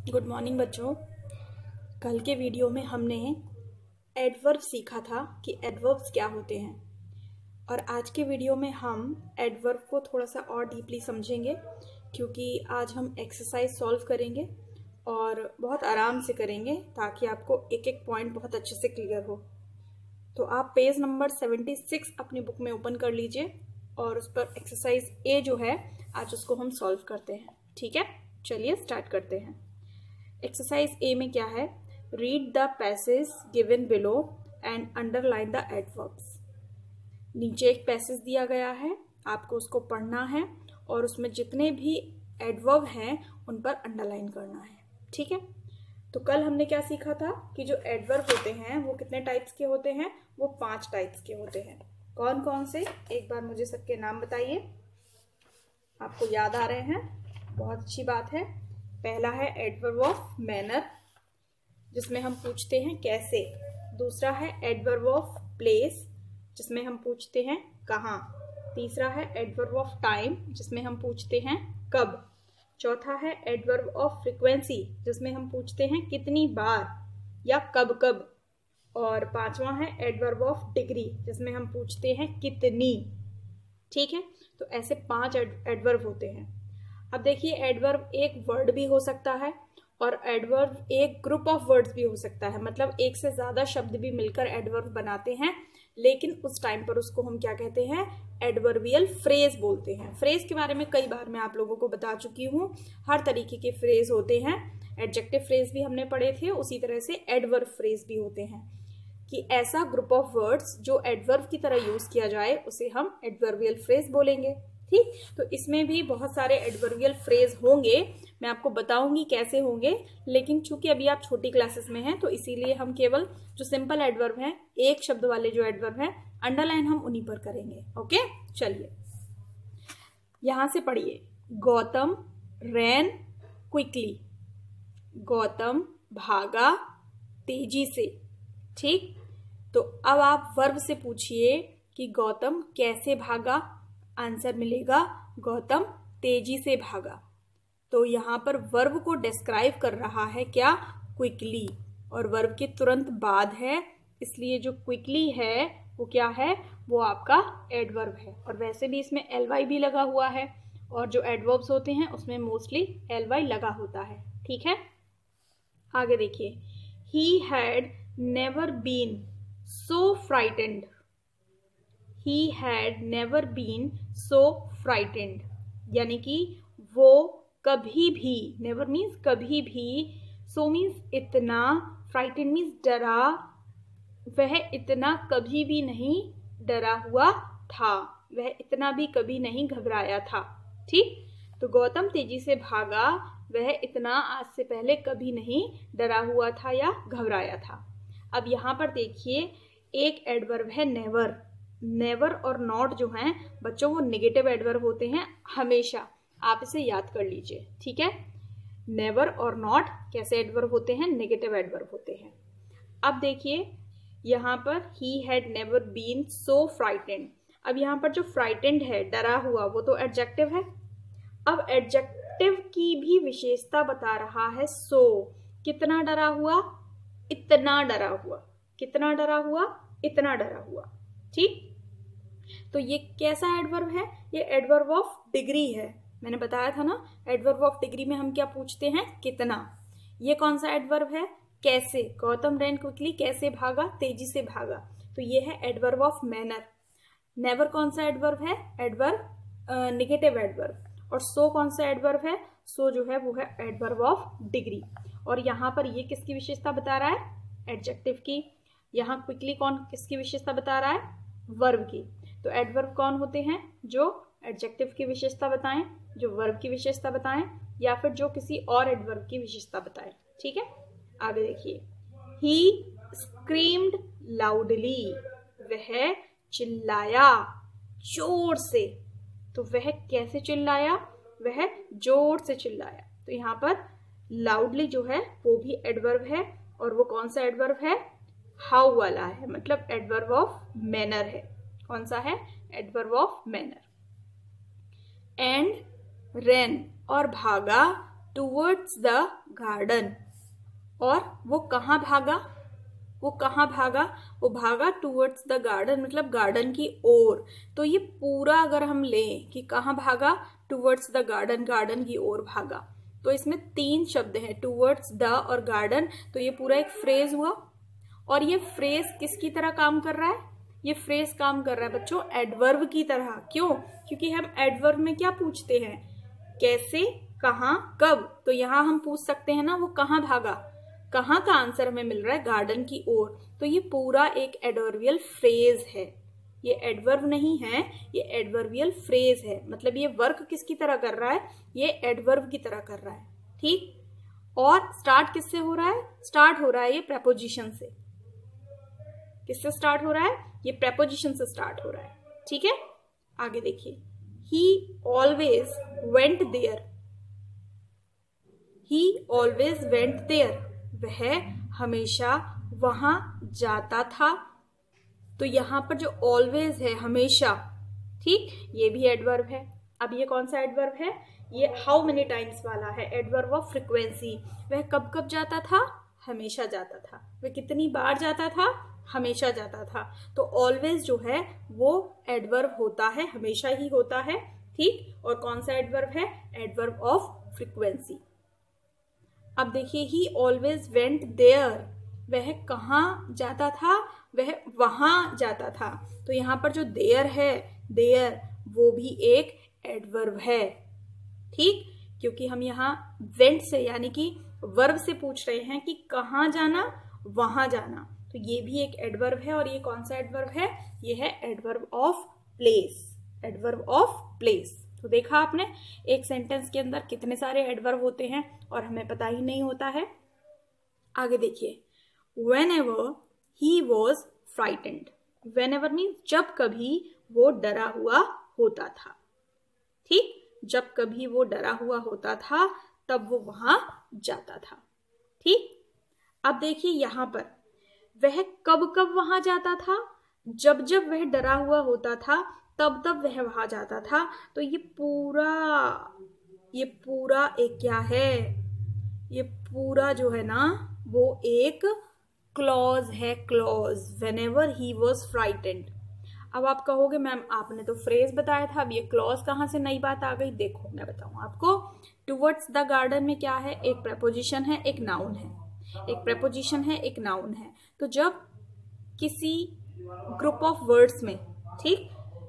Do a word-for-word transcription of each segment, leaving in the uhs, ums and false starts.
Good morning बच्चों। कल के वीडियो में हमने एडवर्ब सीखा था कि एडवर्ब्स क्या होते हैं, और आज के वीडियो में हम एडवर्ब को थोड़ा सा और डीपली समझेंगे, क्योंकि आज हम एक्सरसाइज सॉल्व करेंगे और बहुत आराम से करेंगे ताकि आपको एक एक पॉइंट बहुत अच्छे से क्लियर हो। तो आप पेज नंबर छिहत्तर अपनी बुक में ओपन कर लीजिए और उस पर एक्सरसाइज ए जो है आज उसको हम सॉल्व करते हैं। ठीक है, चलिए स्टार्ट करते हैं। एक्सरसाइज ए में क्या है? Read the passage given below and underline the adverbs. नीचे एक पैसेज दिया गया है, आपको उसको पढ़ना है और उसमें जितने भी एडवर्ब हैं उन पर अंडरलाइन करना है। ठीक है, तो कल हमने क्या सीखा था कि जो एडवर्ब होते हैं वो कितने टाइप्स के होते हैं? वो पांच टाइप्स के होते हैं। कौन कौन से? एक बार मुझे सबके नाम बताइए। आपको याद आ रहे हैं? बहुत अच्छी बात है। पहला है एडवर्ब ऑफ मैनर, जिसमें हम पूछते हैं कैसे। दूसरा है एडवर्ब ऑफ प्लेस, जिसमें हम पूछते हैं कहाँ। तीसरा है एडवर्ब ऑफ टाइम, जिसमें हम पूछते हैं कब। चौथा है एडवर्ब ऑफ फ्रीक्वेंसी, जिसमें हम पूछते हैं कितनी बार या कब कब। और पांचवा है एडवर्ब ऑफ डिग्री, जिसमें हम पूछते हैं कितनी। ठीक है, तो ऐसे पांच एडवर्ब होते हैं। अब देखिए, एडवर्ब एक वर्ड भी हो सकता है और एडवर्ब एक ग्रुप ऑफ वर्ड्स भी हो सकता है, मतलब एक से ज्यादा शब्द भी मिलकर एडवर्ब बनाते हैं, लेकिन उस टाइम पर उसको हम क्या कहते हैं? एडवर्बियल फ्रेज बोलते हैं। फ्रेज के बारे में कई बार मैं आप लोगों को बता चुकी हूँ। हर तरीके के फ्रेज होते हैं। एडजेक्टिव फ्रेज भी हमने पढ़े थे, उसी तरह से एडवर्ब फ्रेज भी होते हैं कि ऐसा ग्रुप ऑफ वर्ड्स जो एडवर्ब की तरह यूज किया जाए उसे हम एडवर्बियल फ्रेज बोलेंगे। ठीक, तो इसमें भी बहुत सारे एडवर्बियल फ्रेज होंगे, मैं आपको बताऊंगी कैसे होंगे, लेकिन चूंकि अभी आप छोटी क्लासेस में हैं तो इसीलिए हम केवल जो सिंपल एडवर्ब हैं, एक शब्द वाले जो एडवर्ब हैं, अंडरलाइन हम उन्हीं पर करेंगे। ओके, चलिए यहां से पढ़िए। गौतम रैन क्विकली। गौतम भागा तेजी से। ठीक, तो अब आप वर्ब से पूछिए कि गौतम कैसे भागा। आंसर मिलेगा गौतम तेजी से भागा। तो यहाँ पर वर्ब को डिस्क्राइब कर रहा है क्या? क्विकली, और वर्ब के तुरंत बाद है, इसलिए जो क्विकली है वो क्या है? वो आपका एडवर्ब है। और वैसे भी इसमें एल वाई भी लगा हुआ है, और जो एडवर्ब्स होते हैं उसमें मोस्टली एल वाई लगा होता है। ठीक है, आगे देखिए। He had never been so frightened. He had never been so frightened, यानी कि वो कभी भी, never means कभी भी, so means इतना, frightened means डरा, वह इतना कभी भी नहीं डरा हुआ था, वह इतना भी कभी नहीं घबराया था। ठीक, तो गौतम तेजी से भागा, वह इतना आज से पहले कभी नहीं डरा हुआ था या घबराया था। अब यहाँ पर देखिए, एक एडवर्ब है नेवर। नेवर और नॉट जो हैं बच्चों, वो नेगेटिव एडवर्ब होते हैं हमेशा, आप इसे याद कर लीजिए। ठीक है, नेवर और नॉट कैसे एडवर्ब होते हैं? नेगेटिव एडवर्ब होते हैं। अब देखिए यहाँ पर he had never been so frightened. अब यहाँ पर जो फ्राइटेंड है, डरा हुआ, वो तो एडजेक्टिव है। अब एडजेक्टिव की भी विशेषता बता रहा है सो। कितना डरा हुआ? इतना डरा हुआ। कितना डरा हुआ? इतना डरा हुआ। ठीक, तो ये कैसा एडवर्ब है? ये एडवर्ब ऑफ डिग्री है। मैंने बताया था ना, एडवर्ब ऑफ डिग्री में हम क्या पूछते हैं? कितना। ये कौन सा एडवर्ब है? कैसे। गौतम रैन क्विकली, कैसे भागा? तेजी से भागा। तो ये है एडवर्ब ऑफ मैनर। नेवर कौन सा एडवर्ब है? Adverb negative adverb. और सो कौन सा एडवर्ब है? सो जो है वो है एडवर्ब ऑफ डिग्री। और यहाँ पर ये किसकी विशेषता बता रहा है? एडजेक्टिव की। यहाँ क्विकली कौन किसकी विशेषता बता रहा है? वर्ब की। तो एडवर्ब कौन होते हैं? जो एडजेक्टिव की विशेषता बताएं, जो वर्ब की विशेषता बताएं, या फिर जो किसी और एडवर्ब की विशेषता बताएं। ठीक है, आगे देखिए। He screamed loudly. वह चिल्लाया जोर से। तो वह कैसे चिल्लाया? वह जोर से चिल्लाया। तो यहाँ पर लाउडली जो है वो भी एडवर्ब है, और वो कौन सा एडवर्ब है? हाउ वाला है, मतलब एडवर्ब ऑफ मैनर है। कौन सा है? Adverb of manner. And ran, और भागा टूवर्ड्स द गार्डन। और वो कहाँ भागा, वो कहाँ भागा, वो भागा टूवर्ड्स द गार्डन, मतलब गार्डन की ओर। तो ये पूरा अगर हम लें कि कहाँ भागा, टूवर्ड्स द गार्डन, गार्डन की ओर भागा। तो इसमें तीन शब्द हैं, टूवर्ड्स द और गार्डन। तो ये पूरा एक फ्रेज हुआ। और ये फ्रेज किसकी तरह काम कर रहा है, ये फ्रेज काम कर रहा है बच्चों एडवर्ब की तरह। क्यों, क्योंकि हम एडवर्ब में क्या पूछते हैं, कैसे, कहाँ, कब। तो यहां हम पूछ सकते हैं ना वो कहाँ भागा, कहाँ का आंसर हमें मिल रहा है गार्डन की ओर। तो ये पूरा एक एडवर्बियल फ्रेज है, ये एडवर्ब नहीं है, ये एडवर्बियल फ्रेज है। मतलब ये वर्क किसकी तरह कर रहा है, ये एडवर्ब की तरह कर रहा है। ठीक, और स्टार्ट किससे हो रहा है, स्टार्ट हो रहा है ये प्रेपोजिशन से। किससे स्टार्ट हो रहा है, ये प्रेपोजिशन से स्टार्ट हो रहा है। ठीक है, आगे देखिए, he always went there, he always went there, वह हमेशा वहां जाता था। तो यहां पर जो ऑलवेज है, हमेशा, ठीक, ये भी एडवर्ब है। अब ये कौन सा एडवर्ब है, ये हाउ मेनी टाइम्स वाला है, एडवर्ब ऑफ फ्रीक्वेंसी। वह कब कब जाता था, हमेशा जाता था। वह कितनी बार जाता था, हमेशा जाता था। तो ऑलवेज जो है वो एडवर्ब होता है, हमेशा ही होता है। ठीक, और कौन सा एडवर्ब है, एडवर्ब ऑफ फ्रीक्वेंसी। अब देखिए, ही ऑलवेज वेंट देयर, वह कहाँ जाता था, वह वहां जाता था। तो यहां पर जो देयर है, देयर, वो भी एक एडवर्ब है। ठीक, क्योंकि हम यहाँ वेंट से यानी कि वर्ब से पूछ रहे हैं कि कहाँ जाना, वहां जाना। तो ये भी एक एडवर्ब है। और ये कौन सा एडवर्ब है, ये है adverb of place, adverb of place. तो देखा आपने, एक सेंटेंस के अंदर कितने सारे एडवर्ब होते हैं और हमें पता ही नहीं होता है। आगे देखिए, whenever he was frightened, whenever means जब कभी वो डरा हुआ होता था। ठीक, जब कभी वो डरा हुआ होता था तब वो वहां जाता था। ठीक, अब देखिए यहां पर वह कब कब वहां जाता था, जब जब वह डरा हुआ होता था तब तब वह वहां जाता था। तो ये पूरा ये पूरा एक क्या है, ये पूरा जो है ना वो एक क्लॉज है, clause, whenever he was frightened। अब आप कहोगे मैम आपने तो फ्रेज बताया था, अब ये क्लॉज कहाँ से नई बात आ गई। देखो मैं बताऊं आपको, टुवर्ड्स द गार्डन में क्या है, एक प्रेपोजिशन है, एक नाउन है, एक प्रेपोजिशन है, एक नाउन है। तो जब किसी ग्रुप ऑफ वर्ड्स में, ठीक,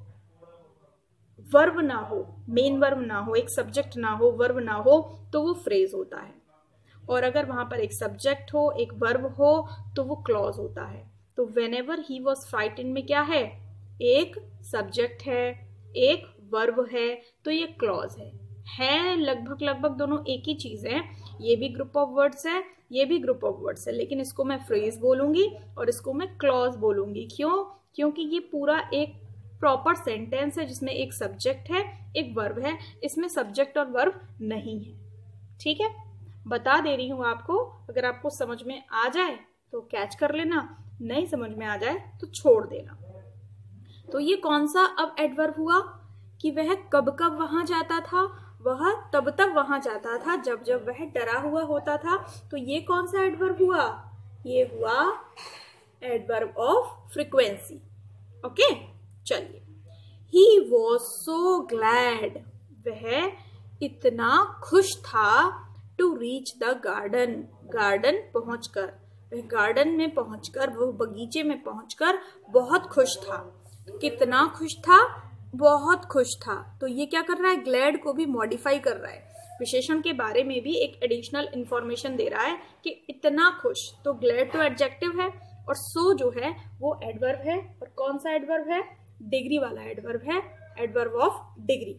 वर्ब ना हो, मेन वर्ब ना हो, एक सब्जेक्ट ना हो, वर्ब ना हो, तो वो फ्रेज होता है। और अगर वहां पर एक सब्जेक्ट हो, एक वर्ब हो, तो वो क्लॉज होता है। तो whenever he was frightened में क्या है, एक सब्जेक्ट है, एक वर्ब है, तो ये क्लॉज है। है लगभग लगभग दोनों एक ही चीज है। ये भी ग्रुप ऑफ वर्ड्स है, ये भी ग्रुप ऑफ वर्ड्स है, लेकिन इसको मैं फ्रेज बोलूंगी और इसको मैं क्लॉज बोलूंगी। क्यों, क्योंकि ये पूरा एक प्रॉपर सेंटेंस है जिसमें एक सब्जेक्ट है, एक वर्ब है। इसमें सब्जेक्ट और वर्ब नहीं है। ठीक है, बता दे रही हूं आपको, अगर आपको समझ में आ जाए तो कैच कर लेना, नहीं समझ में आ जाए तो छोड़ देना। तो ये कौन सा अब एडवर्ब हुआ कि वह कब कब वहां जाता था, वह तब तब वहां जाता था जब जब वह डरा हुआ होता था। तो ये कौन सा एडवर्ब हुआ, ये हुआ एडवर्ब ऑफ फ्रीक्वेंसी। ओके, चलिए, ही वॉज सो ग्लैड, वह इतना खुश था, to reach the garden, garden पहुंचकर, वह गार्डन में पहुंचकर, वह बगीचे में पहुंचकर बहुत खुश था। कितना खुश था, बहुत खुश था। तो ये क्या कर रहा है, ग्लैड को भी मॉडिफाई कर रहा है, विशेषण के बारे में भी एक एडिशनल इंफॉर्मेशन दे रहा है कि इतना खुश। तो ग्लैड तो एडजेक्टिव है और सो जो है वो एडवर्ब है। और कौन सा एडवर्ब है, डिग्री वाला एडवर्ब है, adverb of degree.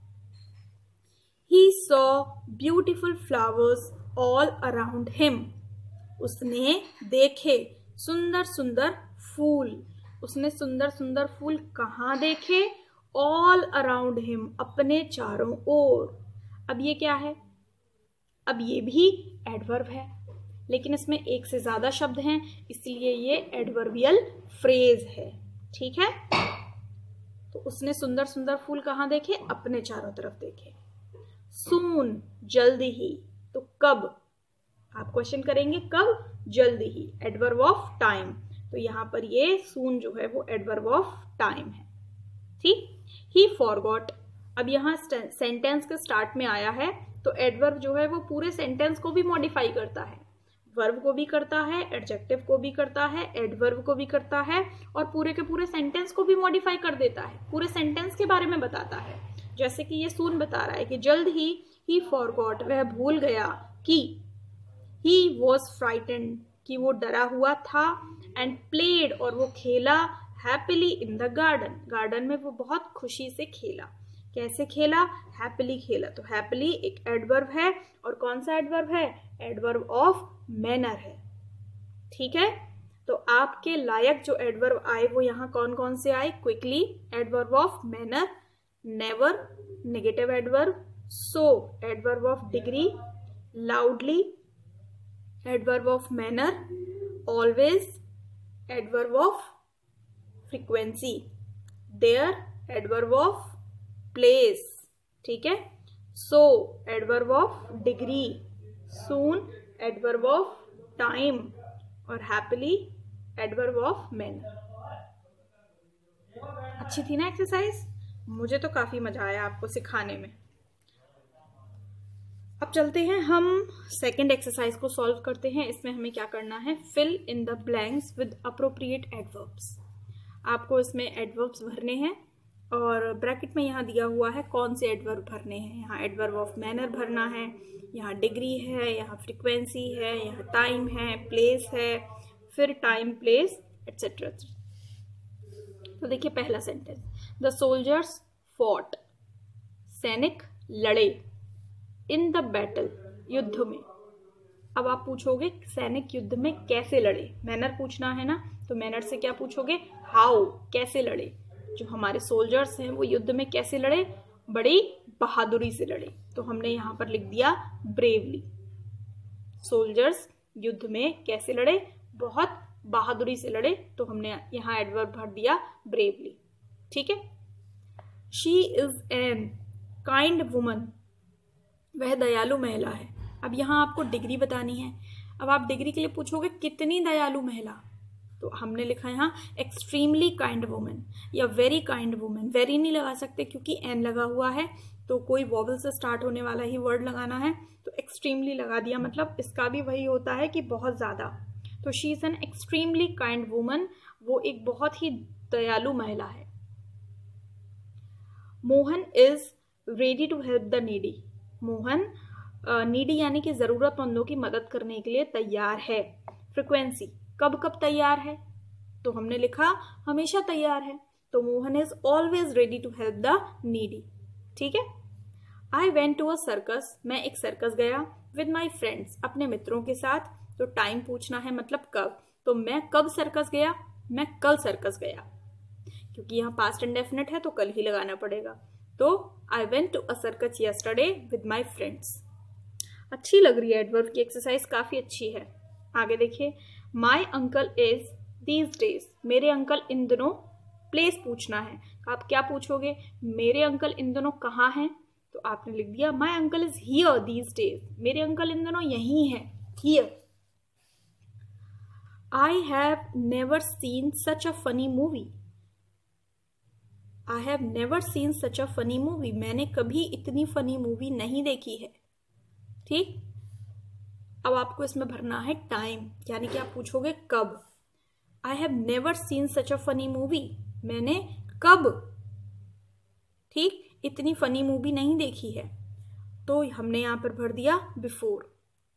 He saw beautiful flowers all around him, उसने देखे सुंदर सुंदर फूल, उसने सुंदर सुंदर फूल कहाँ देखे, all around him, अपने चारों ओर। अब ये क्या है, अब ये भी एडवर्ब है, लेकिन इसमें एक से ज्यादा शब्द हैं, इसलिए ये एडवर्बियल फ्रेज है। ठीक है, तो उसने सुंदर सुंदर फूल कहाँ देखे, अपने चारों तरफ देखे। सून, जल्दी ही, तो कब आप क्वेश्चन करेंगे, कब, जल्द ही, एडवर्ब ऑफ टाइम। तो यहाँ पर ये सून जो है वो एडवर्ब ऑफ टाइम है। ठीक, ही फॉरगॉट। अब यहाँ सेंटेंस के स्टार्ट में आया है तो एडवर्ब जो है वो पूरे सेंटेंस को भी मॉडिफाई करता है, वर्ब को भी करता है, एडजेक्टिव को भी करता है, एडवर्ब को भी करता है और पूरे के पूरे सेंटेंस को भी मॉडिफाई कर देता है, पूरे सेंटेंस के बारे में बताता है। जैसे कि ये सून बता रहा है कि जल्द ही ही फॉरगॉट, वह भूल गया कि, ही वॉज फ्राइटेंड, कि वो डरा हुआ था, एंड प्लेड, और वो खेला, happily in the garden, garden में वो बहुत खुशी से खेला। कैसे खेला, हैप्पीली खेला। तो हैप्पीली एक एडवर्ब है और कौन सा एडवर्ब है, एडवर्ब ऑफ मैनर है। ठीक है, तो आपके लायक जो एडवर्ब आए वो यहाँ कौन कौन से आए, quickly adverb of manner, never negative adverb, so adverb of degree, loudly adverb of manner, always adverb of frequency, there adverb of place. ठीक है, so adverb of degree, soon adverb of time और happily adverb of manner. अच्छी थी ना exercise, मुझे तो काफी मजा आया आपको सिखाने में। अब चलते हैं हम सेकंड एक्सरसाइज को सॉल्व करते हैं। इसमें हमें क्या करना है, fill in the blanks with appropriate adverbs. आपको इसमें एडवर्ब्स भरने हैं और ब्रैकेट में यहाँ दिया हुआ है कौन से एडवर्ब भरने हैं। यहाँ एडवर्ब ऑफ मैनर भरना है, यहाँ डिग्री है, यहाँ फ्रीक्वेंसी है, यहाँ टाइम है, प्लेस है, फिर टाइम, प्लेस एटसेट्रा। तो देखिए पहला सेंटेंस, द सोल्जर्स फॉट, सैनिक लड़े, इन द बैटल, युद्ध में। अब आप पूछोगे सैनिक युद्ध में कैसे लड़े, मैनर पूछना है ना, तो मैनर से क्या पूछोगे, हाउ, कैसे लड़े। जो हमारे सोल्जर्स हैं वो युद्ध में कैसे लड़े, बड़ी बहादुरी से लड़े। तो हमने यहाँ पर लिख दिया ब्रेवली। सोल्जर्स युद्ध में कैसे लड़े, बहुत बहादुरी से लड़े, तो हमने यहाँ एडवर्ब भर दिया ब्रेवली। ठीक है, she is an kind woman, वह दयालु महिला है। अब यहाँ आपको डिग्री बतानी है। अब आप डिग्री के लिए पूछोगे कितनी दयालु महिला, तो हमने लिखा यहाँ एक्सट्रीमली काइंड वुमन या वेरी काइंड वुमन। वेरी नहीं लगा सकते क्योंकि एन लगा हुआ है, तो कोई वॉवल से स्टार्ट होने वाला ही वर्ड लगाना है, तो एक्सट्रीमली लगा दिया, मतलब इसका भी वही होता है कि बहुत ज्यादा। तो she is an extremely kind woman, वो एक बहुत ही दयालु महिला है। Mohan is ready to help the needy, Mohan needy यानी कि जरूरतमंदों की मदद करने के लिए तैयार है। फ्रीक्वेंसी, कब कब तैयार है, तो हमने लिखा हमेशा तैयार है, तो Mohan is always ready to help the needy. ठीक है, I went to a circus, मैं एक सर्कस गया, विद माई फ्रेंड्स, अपने मित्रों के साथ। तो टाइम पूछना है, मतलब कब, तो मैं कब सर्कस गया, मैं कल सर्कस गया, क्योंकि यहाँ पास्ट इंडेफिनिट है तो कल ही लगाना पड़ेगा। तो I went to a circus yesterday with my friends. अच्छी लग रही है एडवर्ब की एक्सरसाइज, काफी अच्छी है। आगे देखिए, my uncle is these days, मेरे अंकल इन दिनों, प्लेस पूछना है। आप क्या पूछोगे, मेरे अंकल इन दिनों कहाँ हैं, तो आपने लिख दिया my uncle is here these days, मेरे अंकल इन दिनों यहीं हैं, here. I have never seen such a funny movie, I have never seen such a funny movie, मैंने कभी इतनी फनी मूवी नहीं देखी है। ठीक, अब आपको इसमें भरना है टाइम, यानी कि आप पूछोगे कब। I have never seen such a funny movie, मैंने कब, ठीक, इतनी फनी मूवी नहीं देखी है, तो हमने यहां पर भर दिया before.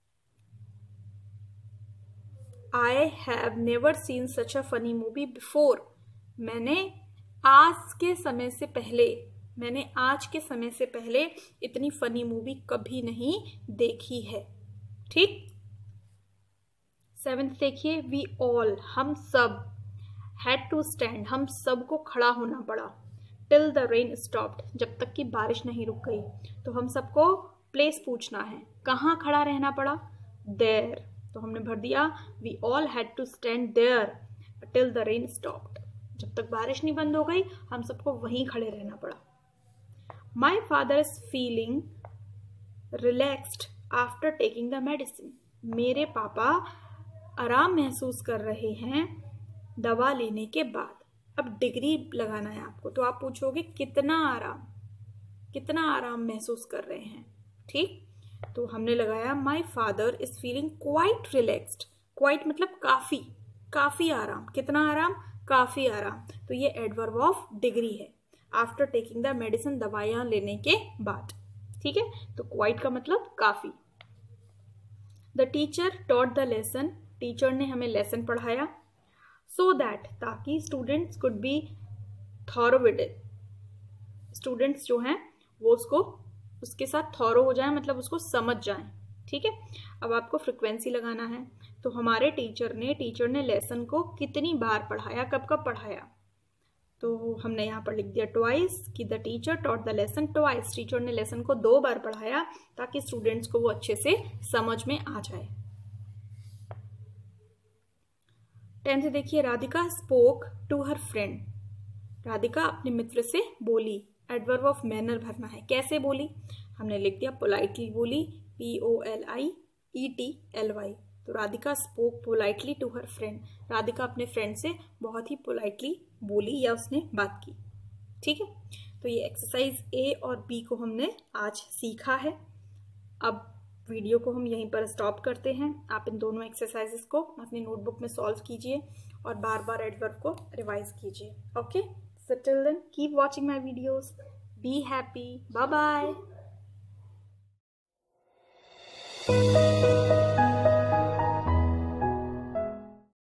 I have never seen such a funny movie before, मैंने आज के समय से पहले, मैंने आज के समय से पहले इतनी फनी मूवी कभी नहीं देखी है। ठीक, सेवेंथ देखिए, वी ऑल, हम सब, हैड टू स्टैंड, हम सबको खड़ा होना पड़ा, टिल द रेन स्टॉप्ड, जब तक कि बारिश नहीं रुक गई। तो हम सबको प्लेस पूछना है, कहाँ खड़ा रहना पड़ा, देयर, तो हमने भर दिया we all had to stand there till the rain stopped, जब तक बारिश नहीं बंद हो गई हम सबको वहीं खड़े रहना पड़ा। My father is feeling relaxed after taking the medicine. मेरे पापा आराम महसूस कर रहे हैं दवा लेने के बाद। अब डिग्री लगाना है आपको, तो आप पूछोगे कितना आराम, कितना आराम महसूस कर रहे हैं। ठीक, तो हमने लगाया my father is feeling quite relaxed. Quite मतलब काफी, काफी आराम। कितना आराम? काफी आराम। तो ये एडवर्ब ऑफ डिग्री है, आफ्टर टेकिंग द मेडिसिन, दवाइयां लेने के बाद। ठीक है, तो क्वाइट का मतलब काफी। The teacher taught the lesson. Teacher ने हमें लेसन पढ़ाया। सो दैट, ताकि students could be thorough with it. Students जो हैं वो उसको उसके साथ थॉरो हो जाए, मतलब उसको समझ जाएं। ठीक है, अब आपको फ्रिक्वेंसी लगाना है। तो हमारे टीचर ने टीचर ने लेसन को कितनी बार पढ़ाया, कब कब पढ़ाया? तो हमने यहाँ पर लिख दिया ट्वाइस, कि the teacher taught the lesson twice. Teacher ने लेसन को दो बार पढ़ाया ताकि स्टूडेंट्स को वो अच्छे से समझ में आ जाए। टेंथ देखिए, Radhika spoke to her friend. Radhika अपने मित्र से बोली। एडवर्ब ऑफ मैनर भरना है। कैसे बोली? हमने लिख दिया पोलाइटली बोली, P O L I T E L Y. तो Radhika spoke politely to her friend. Radhika अपने फ्रेंड से बहुत ही पोलाइटली बोली या उसने बात की। ठीक है, तो ये एक्सरसाइज ए और बी को हमने आज सीखा है। अब वीडियो को हम यहीं पर स्टॉप करते हैं। आप इन दोनों एक्सरसाइजेस को अपनी नोटबुक में सॉल्व कीजिए और बार बार एडवर्ब को रिवाइज कीजिए। Okay, so till then keep watching my videos. Be happy. Bye bye.